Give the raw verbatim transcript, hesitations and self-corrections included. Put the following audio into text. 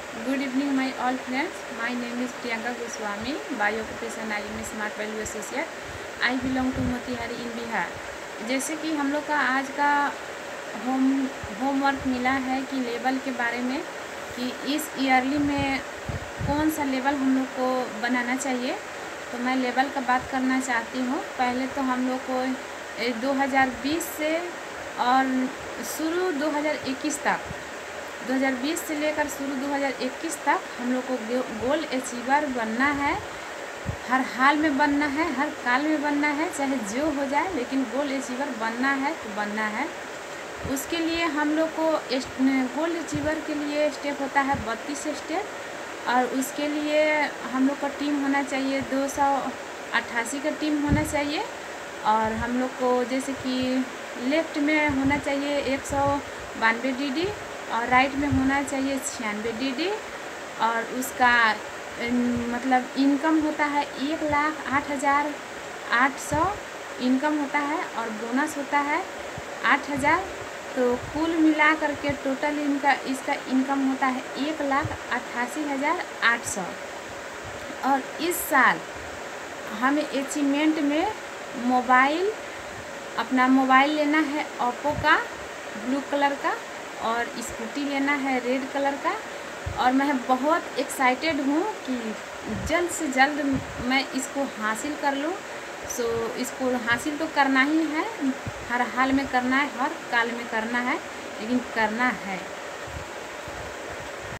Good evening, my all friends. My name is Priyanka Goswami, by occupation I am a Smart Value Associate. I belong to Motihari in Bihar. जैसे कि हम लोग का आज का home homework मिला है कि लेवल के बारे में, कि इस ईयरली में कौन सा लेवल हम लोग को बनाना चाहिए। तो मैं लेवल का बात करना चाहती हूँ। पहले तो हम लोग को दो हज़ार बीस से और शुरू दो हज़ार इक्कीस तक दो हज़ार बीस से लेकर शुरू दो हज़ार इक्कीस तक हम लोग को गोल अचीवर बनना है। हर हाल में बनना है, हर काल में बनना है, चाहे जो हो जाए, लेकिन गोल अचीवर बनना है तो बनना है। उसके लिए हम लोग को गोल अचीवर के लिए स्टेप होता है बत्तीस स्टेप, और उसके लिए हम लोग का टीम होना चाहिए दो सौ अट्ठासी का टीम होना चाहिए। और हम लोग को जैसे कि लेफ्ट में होना चाहिए एक सौ बानवे डी डी और राइट में होना चाहिए छियानवे डी डी। और उसका मतलब इनकम होता है एक लाख आठ हज़ार आठ सौ इनकम होता है, और बोनस होता है आठ हज़ार। तो कुल मिला करके टोटल इनका इसका इनकम होता है एक लाख अट्ठासी हज़ार आठ सौ। और इस साल हमें अचीवमेंट में मोबाइल अपना मोबाइल लेना है ओप्पो का ब्लू कलर का, और स्कूटी लेना है रेड कलर का। और मैं बहुत एक्साइटेड हूँ कि जल्द से जल्द मैं इसको हासिल कर लूँ। सो इसको हासिल तो करना ही है, हर हाल में करना है, हर काल में करना है, लेकिन करना है।